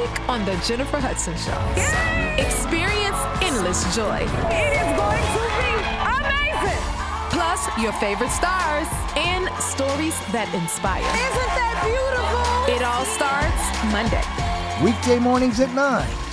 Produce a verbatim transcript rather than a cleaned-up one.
week on The Jennifer Hudson Show. Yay! Experience endless joy. It is going to be amazing. Plus, your favorite stars and stories that inspire. Isn't that beautiful? It all starts Monday. Weekday mornings at nine